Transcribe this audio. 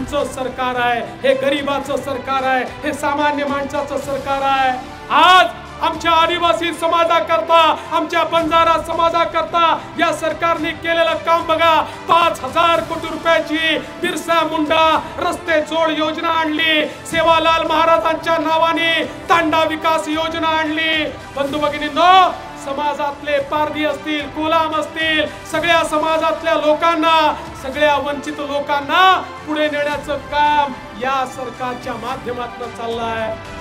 आमचं सरकार आहे, हे गरिबाचं सरकार आहे, हे सामान्य माणसाचं सरकार आहे। आज आमच्या आदिवासी समाजाकरता, आमच्या बंजारा समाजाकरता या सरकारने केलेलं काम बघा। 5000 कोटी रुपयाची बिरसा मुंडा रस्ते जोड योजना आणली, सेवालाल महाराजांच्या नावाने तांडा विकास योजना आणली। बंधू भगिनींनो, समाजातले पारधी असतील, कोलाम असतील, सगळ्या समाजातल्या लोकांना, सगळ्या वंचित लोकांना पुढे नेण्याचं काम या सरकारच्या माध्यमातून चाललं आहे।